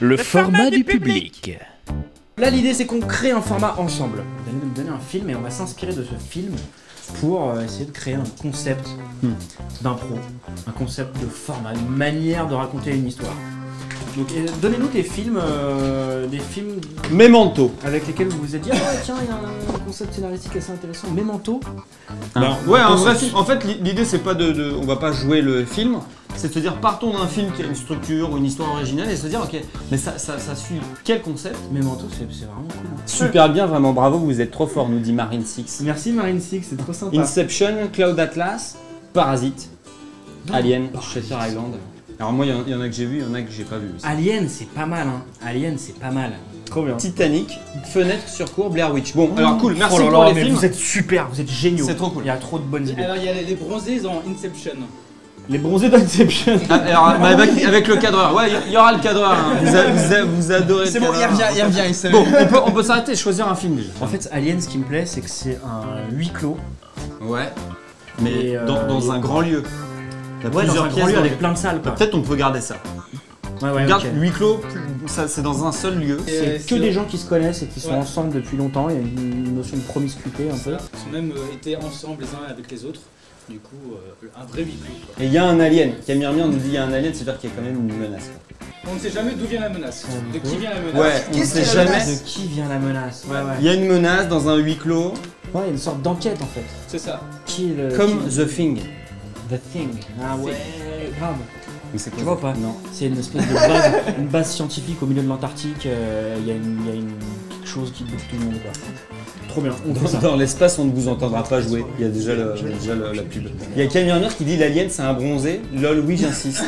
Le format du public. Là, l'idée, c'est qu'on crée un format ensemble. Vous allez nous donner un film et on va s'inspirer de ce film pour essayer de créer un concept d'impro, un concept de format, une manière de raconter une histoire. Donc, donnez-nous des films Memento. avec lesquels vous vous êtes dit ah tiens, il y a un concept scénaristique assez intéressant. Memento. Ouais, un vrai film. En fait, l'idée, c'est pas on va pas jouer le film. C'est de se dire, partons d'un film qui a une structure ou une histoire originale et se dire, ok, mais ça suit quel concept? Memento, c'est vraiment cool. Super bien, vraiment, bravo, vous êtes trop fort, nous dit Marine Six. Merci Marine Six, c'est trop sympa. Inception, Cloud Atlas, Parasite, Alien, Shutter Island. Alors moi, il y en a que j'ai vu, il y en a que j'ai pas vu aussi. Alien, c'est pas mal, hein. Alien, c'est pas mal. Trop bien. Titanic, Fenêtre sur cour, Blair Witch. Bon, alors cool, merci là pour là, les mais films. vous êtes super, vous êtes géniaux. C'est trop cool. Il y a trop de bonnes idées. Alors il y a les bronzés dans Inception. Les bronzés d'Inception. Alors, mais avec le cadreur, ouais, il y aura le cadreur. Hein. Vous adorez le cadreur. Il revient, il sait. Bon, on peut s'arrêter et choisir un film déjà. En fait, Alien, ce qui me plaît, c'est que c'est un huis clos. Ouais, mais Et, dans un grand lieu. Il y a Ouais, dans plusieurs un grand pièces lieu dans avec les- plein de salles, quoi. Peut-être on peut garder ça. Ouais, Regarde, ok. huis clos, ça, c'est dans un seul lieu. C'est que des gens qui se connaissent et qui sont Ouais. ensemble depuis longtemps. Il y a une notion de promiscuité un peu. Ils ont même été ensemble les uns avec les autres. Du coup, un vrai huis clos, quoi. Et il y a un alien. Camille Hermione nous dit il y a un alien, c'est-à-dire qu'il y a quand même une menace. On ne sait jamais d'où vient la menace. De qui vient la menace. Ouais, on ne sait jamais. De qui vient la menace? Ouais, Il y a une menace dans un huis clos, Ouais, il y a une sorte d'enquête en fait. C'est ça. Qui est le. comme qui- The Thing. The Thing. Ah ouais, grave. Mais c'est quoi Tu vois ça? pas? Non. C'est une espèce de base, une base scientifique au milieu de l'Antarctique. Il y a quelque chose qui bouge tout le monde, quoi. Trop bien, on fait ça. Dans l'espace, on ne vous entendra pas jouer. Il y a déjà, la pub. Il y a Camille Hermione qui dit l'alien, c'est un bronzé. Lol, oui, j'insiste.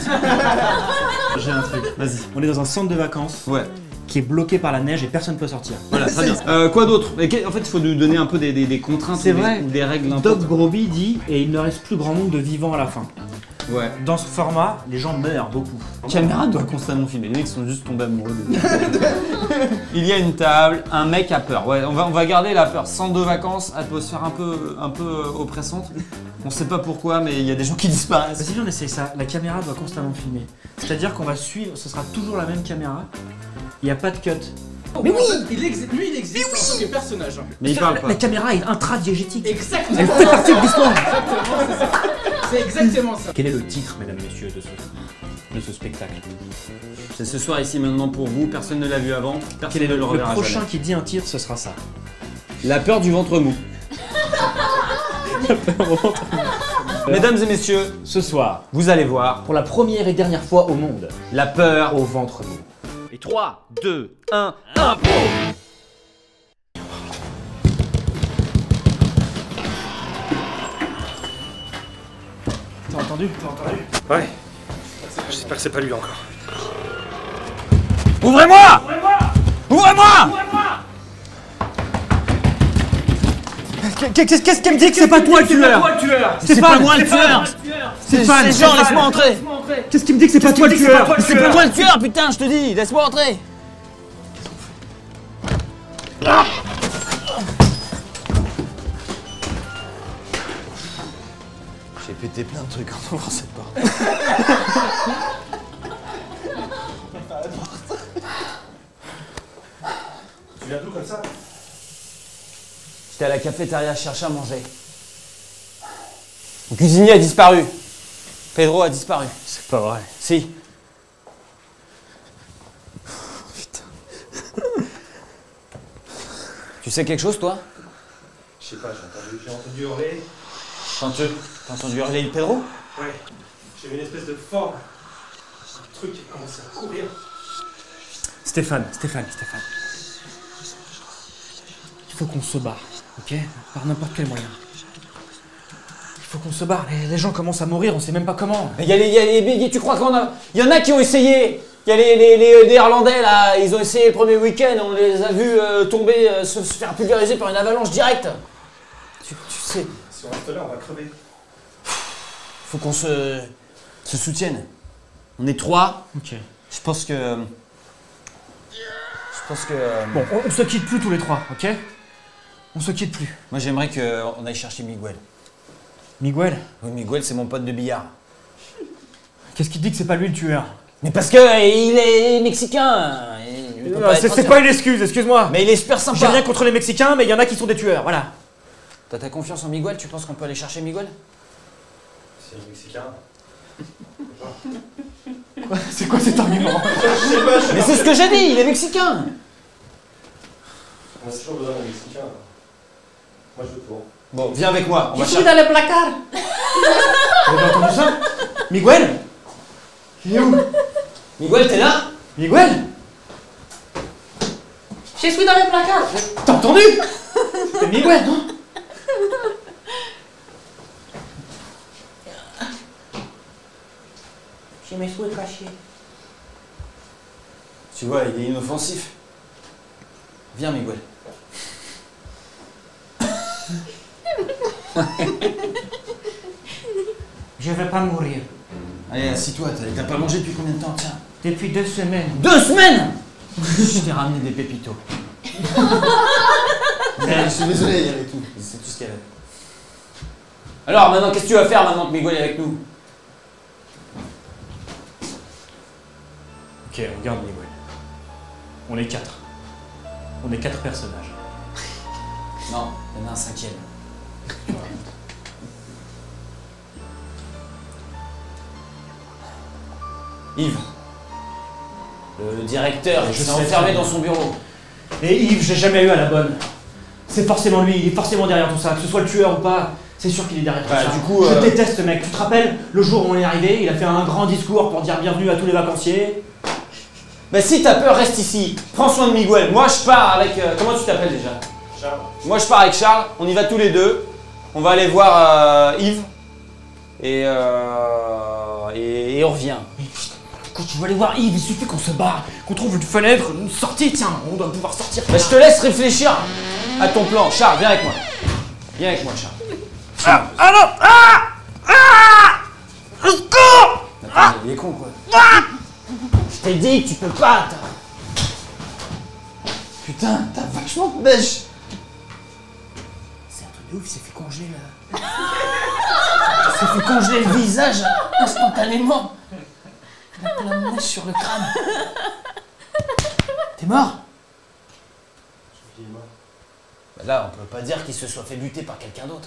J'ai un truc. Vas-y. On est dans un centre de vacances Ouais. qui est bloqué par la neige et personne ne peut sortir. Voilà, très bien. Quoi d'autre? En fait, il faut nous donner un peu des contraintes, C'est ou vrai. des règles un peu. Doc Groby dit et il ne reste plus grand monde de vivants à la fin. Ouais. Dans ce format, les gens meurent beaucoup. Caméra doit constamment filmer. Les mecs sont juste tombés amoureux de Il y a une table, un mec a peur. Ouais, on va garder la peur. Centre de vacances, atmosphère un peu oppressante. On sait pas pourquoi, mais il y a des gens qui disparaissent. Vas-y, on essaye ça. La caméra doit constamment filmer. C'est-à-dire qu'on va suivre, ce sera toujours la même caméra. Il n'y a pas de cut. Mais oui, il existe en tant que personnage. Mais il parle pas. La caméra est intradiégétique. Exactement. Elle fait partie de l'histoire. Exactement, c'est ça. C'est exactement ça. Quel est le titre, mesdames, messieurs, de ce spectacle? C'est ce soir ici maintenant pour vous. Personne ne l'a vu avant. Personne Quel est ne le le reverra prochain jamais. qui dit un titre, ce sera ça. La peur du ventre mou. Mesdames et messieurs, Ce soir, vous allez voir pour la première et dernière fois au monde, la peur. au ventre mou. Et 3, 2, 1, impro. T'as entendu? Ouais. J'espère que c'est pas lui encore. Ouvrez-moi! Ouvrez-moi! Qu'est-ce qu'elle me dit que c'est pas toi le tueur? C'est pas moi le tueur! Stéphane, Jean, laisse-moi entrer! Qu'est-ce qui me dit que c'est pas toi le tueur? C'est pas moi le tueur, putain, je te dis! Laisse-moi entrer! J'ai pété plein de trucs en ouvrant cette porte. Tu viens d'où comme ça? J'étais à la cafétéria chercher à manger. Le cuisinier a disparu. Pedro a disparu. C'est pas vrai. Si. Tu sais quelque chose, toi? Je sais pas, j'ai entendu hurler. T'as entendu hurler Pedro? Ouais. J'ai vu une espèce de forme. Un truc qui a commencé à courir. Stéphane. Il faut qu'on se barre, ok? Par n'importe quel moyen. Il faut qu'on se barre. Les gens commencent à mourir, on sait même pas comment. Mais tu crois qu'on a... Il y en a qui ont essayé. Il y a les Néerlandais, là, ils ont essayé le premier week-end, on les a vus tomber, se faire pulvériser par une avalanche directe. Tu sais, Si on reste là, on va crever. faut qu'on se soutienne. On est trois. Ok. Je pense que... Bon, on se quitte plus tous les trois, ok? On se quitte plus. Moi, j'aimerais qu'on aille chercher Miguel. Miguel, Oui, Miguel, c'est mon pote de billard. qu'est-ce qui te dit que c'est pas lui le tueur? Mais parce que il est mexicain. Il peut pas être C'est pas une excuse, excuse-moi. Mais il est super J'ai sympa. rien contre les Mexicains, mais il y en a qui sont des tueurs, voilà. T'as ta confiance en Miguel? Tu penses qu'on peut aller chercher Miguel? C'est le Mexicain. C'est quoi cet argument? Je sais pas, Mais c'est ce que j'ai dit, il est mexicain. On a toujours besoin d'un Mexicain. Moi je veux pour. Bon, viens avec moi. On va chercher. dans le placard. Vous avez entendu ça? Miguel? Il est où? Miguel, t'es là? Miguel? Je suis dans le placard. T'as entendu? C'était Miguel, non? Je me suis caché. Tu vois, il est inoffensif. Viens, Miguel. Je vais pas mourir. Allez, assis-toi, t'as pas mangé depuis combien de temps? Tiens. Depuis 2 semaines. 2 semaines. Je t'ai ramené des pépitos. Je suis désolé, il y avait tout. C'est tout ce qu'il y avait. Alors, maintenant, qu'est-ce que tu vas faire maintenant que Miguel est avec nous? Ok, regarde Miguel. On est 4. On est 4 personnages. Non, il y en a un 5e. Yves, le directeur, il Je s'est sais enfermé très dans bien. son bureau. Et Yves, j'ai jamais eu à la bonne. C'est forcément lui, il est forcément derrière tout ça. Que ce soit le tueur ou pas, c'est sûr qu'il est derrière tout Bah, ça. du coup, Je déteste ce mec. Tu te rappelles, le jour où on est arrivé, il a fait un grand discours pour dire bienvenue à tous les vacanciers. Bah si t'as peur, reste ici. Prends soin de Miguel. Moi je pars avec... comment tu t'appelles déjà? Charles. Moi je pars avec Charles, on y va tous les deux. On va aller voir Yves. Et on revient. Quand tu veux aller voir Yves, il suffit qu'on se barre, qu'on trouve une fenêtre, une sortie, tiens, on doit pouvoir sortir. Bah je te laisse réfléchir à ton plan. Charles, viens avec moi. Viens avec moi, Charles. Attends, il est con quoi. Je t'ai dit que tu peux pas. Putain, t'as vachement de bêche. C'est un truc de ouf, il s'est fait congeler là. Il s'est fait congeler le visage instantanément. Il a plein de mèches sur le crâne. T'es mort? Il est mort. Bah là, on peut pas dire qu'il se soit fait buter par quelqu'un d'autre.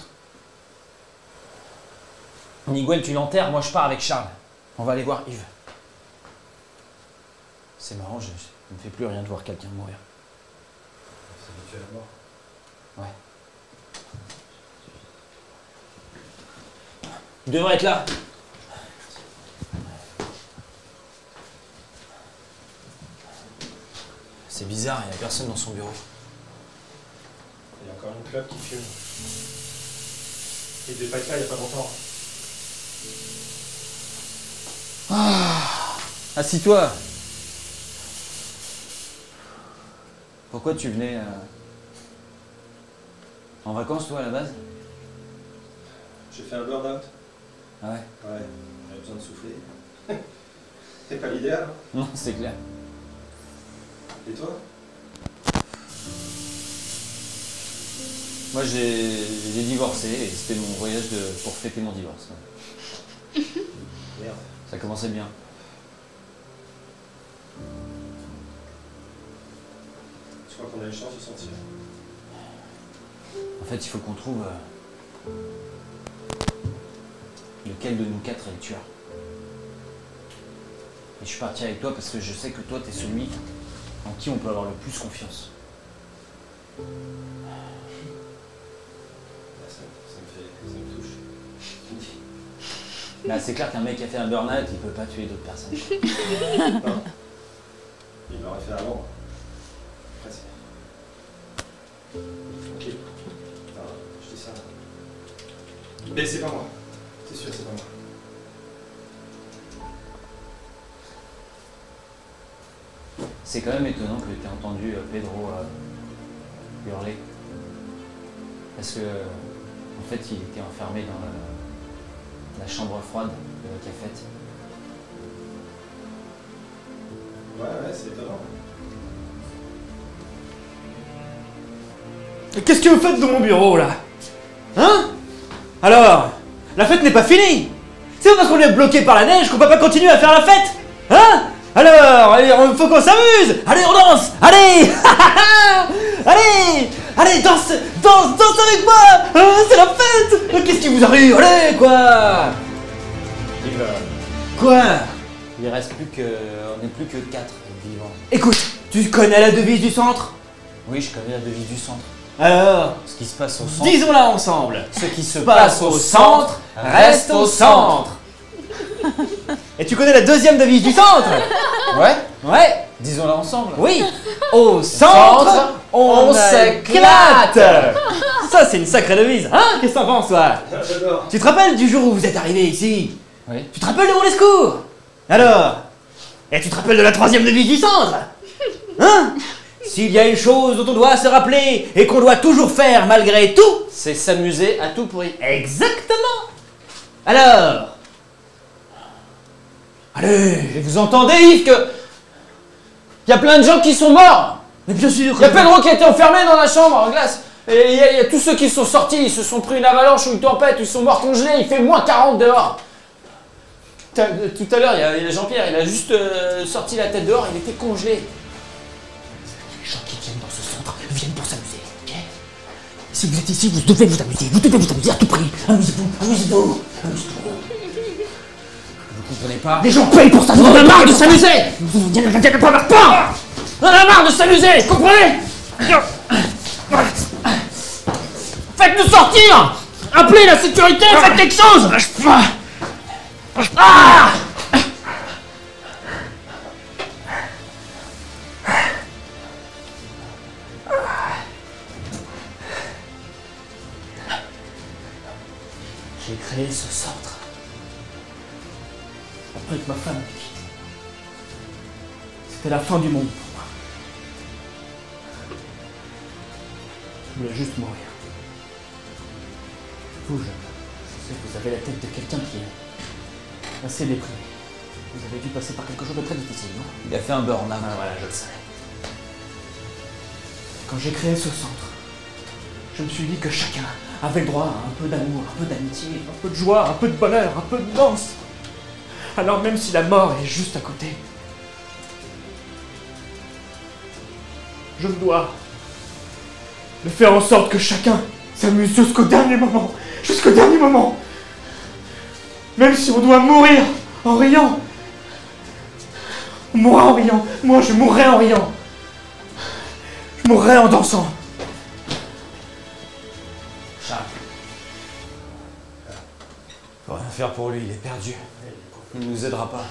Miguel, tu l'enterres, moi je pars avec Charles. On va aller voir Yves. C'est marrant, je me fait plus rien de voir quelqu'un mourir. C'est habitué à la mort. Ouais. Il devrait être là. C'est bizarre, il n'y a personne dans son bureau. Il y a encore une clope qui fume. Il devait pas être là il y a pas longtemps. Assis-toi. Pourquoi tu venais en vacances, toi, à la base? J'ai fait un burn-out. Ah ouais? Ouais, j'avais besoin de souffler. C'est pas l'idéal, hein. Non, c'est clair. Et toi? Moi, j'ai divorcé et c'était mon voyage pour fêter mon divorce. Ouais. Merde. Ça commençait bien. Je crois qu'on a une chance de sortir. En fait, il faut qu'on trouve lequel de nous 4 est le tueur. Et je suis parti avec toi parce que je sais que toi, t'es celui en qui on peut avoir le plus confiance. Ça me touche. Là, c'est clair qu'un mec qui a fait un burn-out, il peut pas tuer d'autres personnes. Non. Il l'aurait fait avant. Presque. Ok. Attends, je dis ça. Mais c'est pas moi. C'est sûr, c'est pas moi. C'est quand même étonnant que tu aies entendu Pedro hurler. Parce que, en fait, il était enfermé dans la chambre froide de la cafette. Ouais, c'est étonnant. Mais qu'est-ce que vous faites dans mon bureau là? Hein? Alors, la fête n'est pas finie. C'est pas parce qu'on est bloqué par la neige qu'on peut pas continuer à faire la fête. Hein? Alors, allez, faut qu'on s'amuse. Allez, on danse. Allez. Allez. Allez, danse avec moi. C'est la fête. Qu'est-ce qui vous arrive? Allez, quoi? Quoi? Il reste plus que... On n'est plus que 4 vivants. Écoute, tu connais la devise du centre? Oui, je connais la devise du centre. Alors, Ce qui se passe au centre... disons-la ensemble. Ce qui se Passe au centre, reste au centre. Et tu connais la deuxième devise du centre? Ouais. Ouais. Disons-la ensemble. Oui. Au centre, on s'éclate. Ça, c'est une sacrée devise. Hein? Qu'est-ce que t'en penses, toi? J'adore. Tu te rappelles du jour où vous êtes arrivé ici? Oui. Tu te rappelles de mon discours? Alors? Et tu te rappelles de la troisième devise du centre? Hein? S'il y a une chose dont on doit se rappeler et qu'on doit toujours faire malgré tout, C'est s'amuser à tout prix. exactement. Alors? Allez. Et vous entendez, Yves, que... Il y a plein de gens qui sont morts. Mais bien sûr. Il y a Pedro qui a été enfermé dans la chambre en glace. Et il y a tous ceux qui sont sortis, ils se sont pris une avalanche ou une tempête, ils sont morts congelés, il fait moins 40 dehors. Tout à l'heure, il y a Jean-Pierre, il a juste sorti la tête dehors, il était congelé. Les gens qui viennent dans ce centre viennent pour s'amuser, ok? Si vous êtes ici, vous devez vous amuser à tout prix. Amusez-vous, amusez-vous, amusez-vous. Vous comprenez pas? Les gens payent pour s'amuser. On en a marre de s'amuser. On en a marre de s'amuser, comprenez? Faites-nous sortir. Appelez la sécurité, faites quelque chose. Ah! J'ai créé ce centre. Après que ma femme me quitte. C'était la fin du monde pour moi. Je voulais juste mourir. Vous, je sais que vous avez la tête de quelqu'un qui est assez déprimé. Vous avez dû passer par quelque chose de très difficile, non? Il a fait un burn-out. Ah voilà, je le savais. Quand j'ai créé ce centre, je me suis dit que chacun avait le droit à un peu d'amour, un peu d'amitié, un peu de joie, un peu de bonheur, un peu de danse. Alors même si la mort est juste à côté, je dois de faire en sorte que chacun s'amuse jusqu'au dernier moment. Jusqu'au dernier moment. Même si on doit mourir en riant. On mourra en riant. Moi, je mourrai en riant. Je mourrai en dansant. Charles. Faut rien faire pour lui, il est perdu. Il ne nous aidera pas.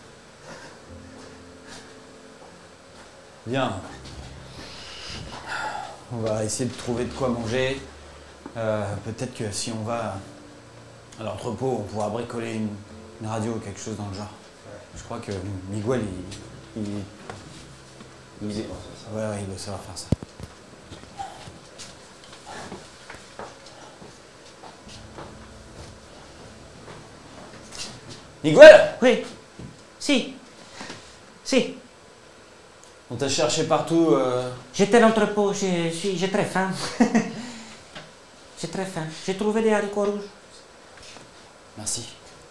Viens. On va essayer de trouver de quoi manger. Peut-être que si on va à l'entrepôt, on pourra bricoler une radio ou quelque chose dans le genre. Je crois que Miguel, il doit savoir faire ça. Miguel! Oui. Si. Si. On t'a cherché partout. J'étais à l'entrepôt. J'ai très faim. J'ai très faim. J'ai trouvé des haricots rouges. Merci.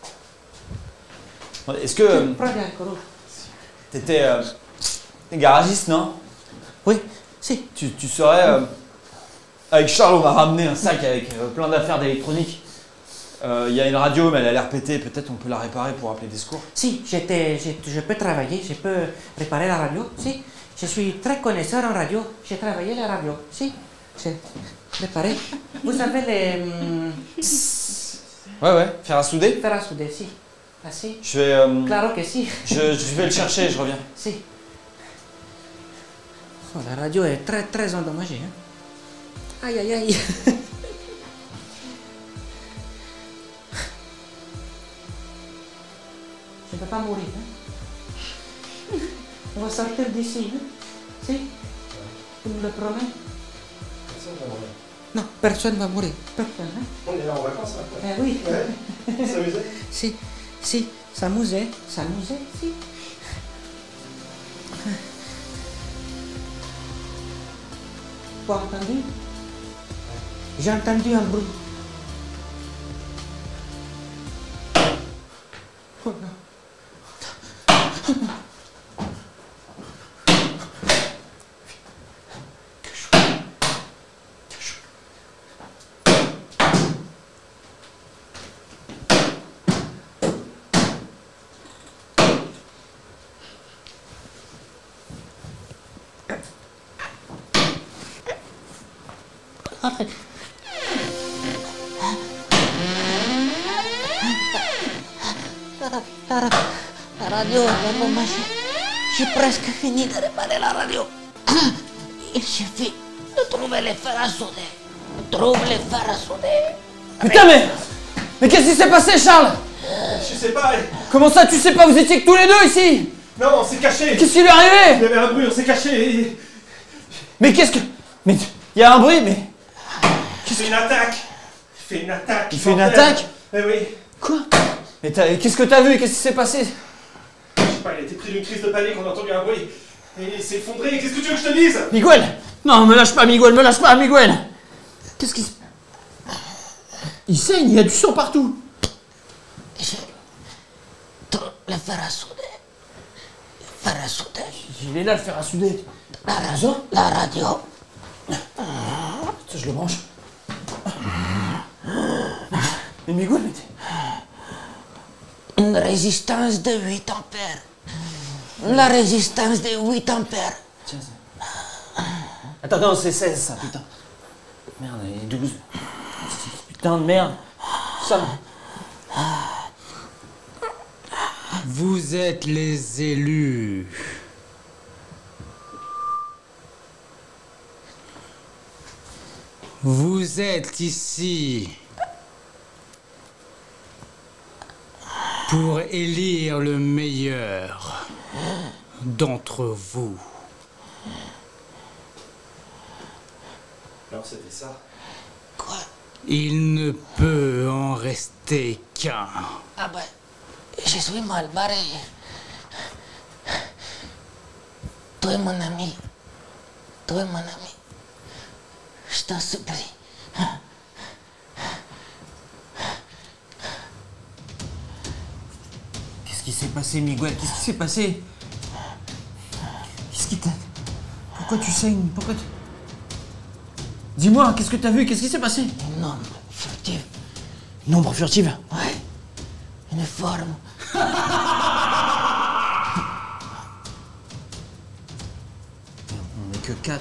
Est-ce que Prends des haricots rouges. t'étais garagiste, non? Oui. Si. Tu saurais... avec Charles, on m'a ramené un sac avec plein d'affaires d'électronique. Il y a une radio, mais elle a l'air pétée. Peut-être on peut la réparer pour appeler des secours. Si, je peux travailler, je peux réparer la radio, si. Je suis très connaisseur en radio, j'ai travaillé la radio, si. J'ai réparé. Vous savez les... Ouais, faire à souder. fer à souder, si. Ah, si. Je vais... Claro que si. je vais le chercher, je reviens. Si. Oh, la radio est très très endommagée. Hein. Aïe aïe aïe. Je ne peux pas mourir. Hein. On va sortir d'ici. Hein. Si. Tu me le promets? Personne va mourir. Non, personne ne va mourir. Personne. Hein. On est là en vacances, là. Oui. Ouais. S'amuser. Si. S'amuser. Si. Tu as entendu? J'ai entendu un bruit. Oh non. rentrez. La radio, maman, j'ai presque fini de réparer la radio. Il suffit de trouver les fers à souder. Trouve les fers à souder. Putain, mais qu'est-ce qui s'est passé, Charles? Je sais pas. Comment ça, tu sais pas? Vous étiez que tous les deux ici? Non, on s'est caché. Qu'est-ce qui lui est Il y arrivé? avait un bruit, on s'est caché. Mais qu'est-ce que... Mais il y a un bruit, mais... Il fait une attaque. Il fait une attaque. Il fait une bordel. attaque? Eh oui. Quoi? Mais qu'est-ce que t'as vu? Qu'est-ce qui s'est passé? Je sais pas, il a été pris d'une crise de panique, on a entendu un bruit. Et il s'est effondré. Qu'est-ce que tu veux que je te dise? Miguel! Non, me lâche pas, Miguel, me lâche pas, Miguel! Qu'est-ce qui... Il saigne, il y a du sang partout! Trouve les fers à souder. Les fers à souder. Il est là, le fer à souder. La radio. Ça, je le branche. Mais Miguel, mais Une résistance de 8 ampères. La résistance de 8 ampères. Tiens, ça. Attends, non, c'est 16, ça, putain. Merde, il est 12. Putain de merde. Ça. Vous êtes les élus. Vous êtes ici pour élire le meilleur d'entre vous. Alors c'était ça. Quoi? Il ne peut en rester qu'un. Ah ben, je suis mal barré. Toi es mon ami. Toi es mon ami. Je t'en supplie. Qu'est-ce qui s'est passé, Miguel? Qu'est-ce qui s'est passé? Qu'est-ce qui t'a... Pourquoi tu saignes? Pourquoi tu... Dis-moi, qu'est-ce que t'as vu? Qu'est-ce qui s'est passé? Une ombre furtive. Une ombre furtive? Ouais. Une forme. On n'est que 4.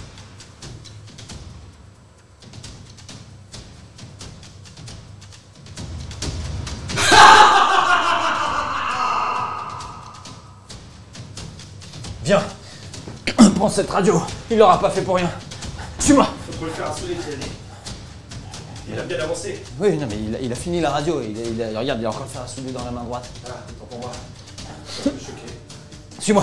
Viens. Prends cette radio. Il l'aura pas fait pour rien. Suis-moi. Faut trop le faire assouder, il a bien avancé. Oui, non, mais il a fini la radio. Regarde, il a encore le fer à souder dans la main droite. Ah, attends pour moi. Je suis un peu choqué. Suis-moi.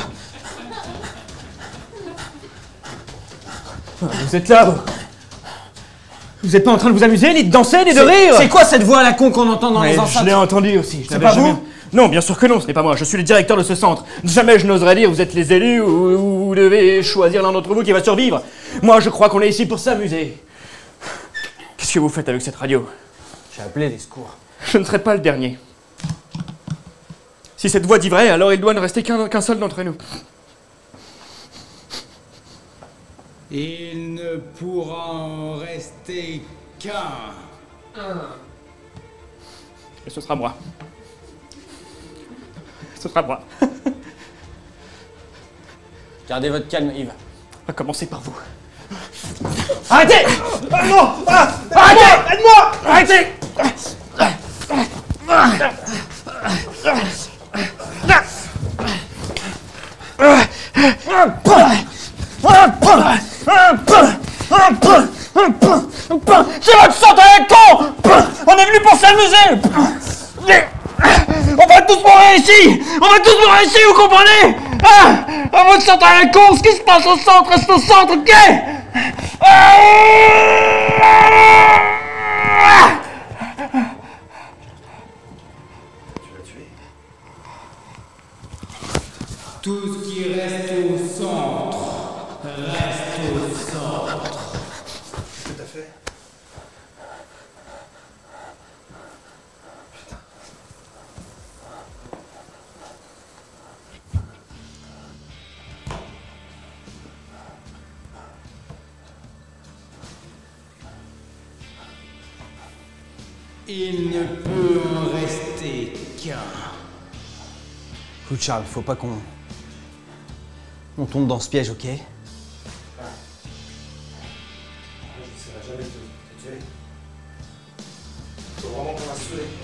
Vous êtes là, vous êtes pas en train de vous amuser, ni de danser, ni de rire. C'est quoi cette voix à la con qu'on entend dans les enceintes? Je l'ai entendu aussi. C'est pas vous? Non, bien sûr que non, ce n'est pas moi. Je suis le directeur de ce centre. Jamais je n'oserais dire vous êtes les élus ou vous devez choisir l'un d'entre vous qui va survivre. Moi, je crois qu'on est ici pour s'amuser. Qu'est-ce que vous faites avec cette radio? J'ai appelé les secours. Je ne serai pas le dernier. Si cette voix dit vrai, alors il doit ne rester qu'un seul d'entre nous. Il ne pourra en rester qu'un. Et ce sera moi. Ce sera moi. Gardez votre calme, Yves. On va commencer par vous. Arrêtez! Ah non! Ah! Arrêtez! Aide-moi! Arrêtez! C'est votre centre à la con! On est venu pour s'amuser! On va tous mourir ici! On va tous mourir ici, vous comprenez? Ah, votre centre à la con! Ce qui se passe au centre reste au centre, ok? Tu l'as tué. Tout ce qui reste au centre reste au centre. Qu'est-ce que t'as fait? Il ne peut en rester qu'un. Écoute Charles, faut pas qu'on tombe dans ce piège, ok? Je ne serai jamais tuer. Faut vraiment qu'on va se saouler.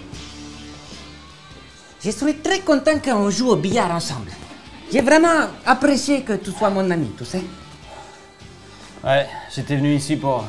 Je suis très content qu'on joue au billard ensemble. J'ai vraiment apprécié que tu sois mon ami, tu sais. Ouais, j'étais venu ici pour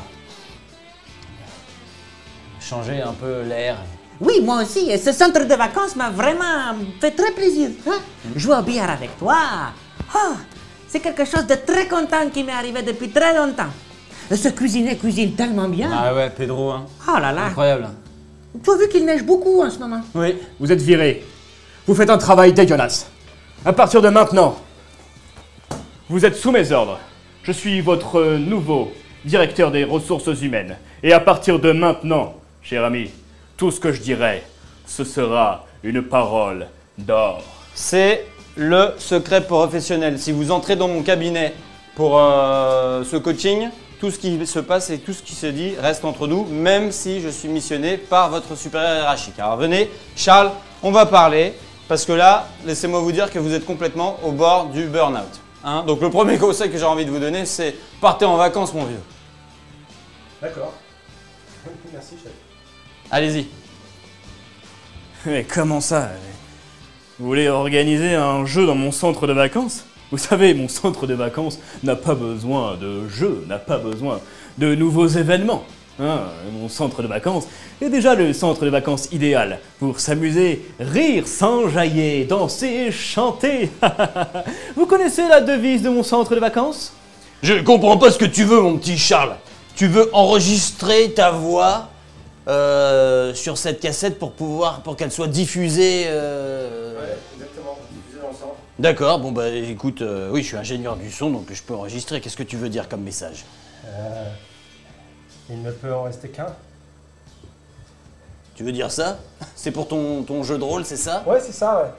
changer un peu l'air. Oui, moi aussi, et ce centre de vacances m'a vraiment fait très plaisir. Hein? Jouer au billard avec toi, oh, c'est quelque chose de très content qui m'est arrivé depuis très longtemps. Et ce cuisinier cuisine tellement bien. Ah ouais, Pedro, hein. Oh là là, Incroyable. tu as vu qu'il neige beaucoup en ce moment. Oui. Vous êtes viré. Vous faites un travail dégueulasse. À partir de maintenant, vous êtes sous mes ordres. Je suis votre nouveau directeur des ressources humaines. Et à partir de maintenant, cher ami, tout ce que je dirai, ce sera une parole d'or. C'est le secret professionnel. Si vous entrez dans mon cabinet pour ce coaching, tout ce qui se passe et tout ce qui se dit reste entre nous, même si je suis missionné par votre supérieur hiérarchique. Alors venez, Charles, on va parler, parce que là, laissez-moi vous dire que vous êtes complètement au bord du burn-out. Hein, donc le premier conseil que j'ai envie de vous donner, c'est partez en vacances, mon vieux. D'accord. Merci, chef. Allez-y. Mais comment ça? Vous voulez organiser un jeu dans mon centre de vacances? Vous savez, mon centre de vacances n'a pas besoin de jeux, n'a pas besoin de nouveaux événements. Hein, mon centre de vacances est déjà le centre de vacances idéal pour s'amuser, rire, s'enjailler, danser, chanter. Vous connaissez la devise de mon centre de vacances? Je ne comprends pas ce que tu veux, mon petit Charles. Tu veux enregistrer ta voix sur cette cassette pour qu'elle soit diffusée. Ouais, exactement. Diffuser dans le centre. D'accord. Bon bah écoute, oui, je suis ingénieur du son, donc je peux enregistrer. Qu'est-ce que tu veux dire comme message? Il ne peut en rester qu'un. Tu veux dire ça? C'est pour ton jeu de rôle, c'est ça? Ouais, c'est ça, ouais.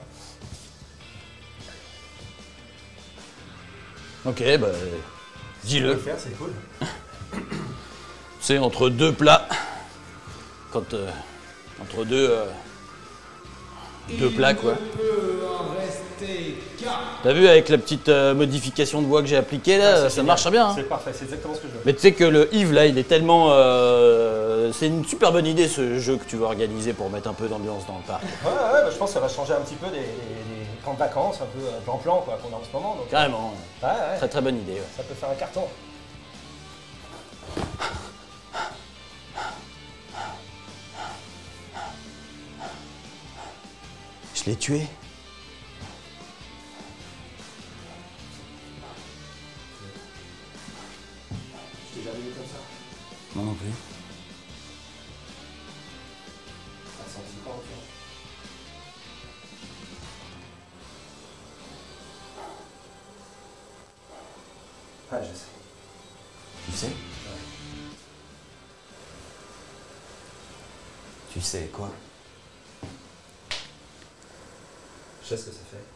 Ok, bah Tu dis-le. peux le faire, c'est cool. C'est entre deux plats. Quand entre deux plats quoi. T'as vu avec la petite modification de voix que j'ai appliquée là, Ouais, ça marche très bien. Hein. C'est parfait, c'est exactement ce que je veux. Mais tu sais que le Yves là, il est tellement. C'est une super bonne idée ce jeu que tu vas organiser pour mettre un peu d'ambiance dans le parc. Ouais, bah, je pense que ça va changer un petit peu des camps de vacances, un peu plan-plan quoi, qu'on a en ce moment. Donc, Carrément. ouais, ouais, Très très bonne idée. Ouais. ça peut faire un carton. Je l'ai tué. Je t'ai jamais vu comme ça. Moi non plus. Ça ressentit quand, tu vois. Ouais, je sais. Tu sais? Tu sais quoi? Je sais ce que ça fait.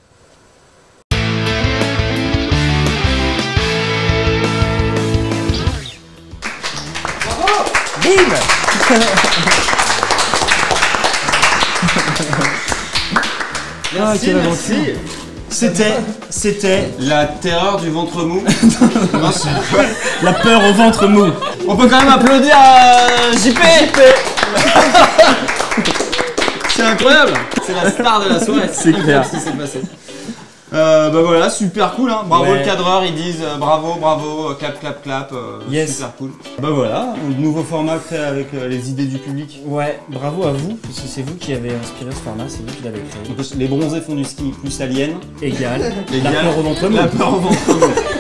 Bim. Merci, merci. C'était la terreur du ventre mou. La peur au ventre mou. On peut quand même applaudir à JP. C'est incroyable. C'est la star de la soirée. C'est clair. Ce qui s'est passé. Bah voilà, super cool, hein. Bravo Ouais. le cadreur, ils disent bravo, bravo, clap, clap, clap. Yes. Super cool. Bah voilà, un nouveau format créé avec les idées du public. Ouais, bravo à vous, parce que c'est vous qui avez inspiré ce format, c'est vous qui l'avez créé. En plus, les bronzés font du ski plus alien. Égal. Égal. La peur au ventre mou. La peur au ventre mou.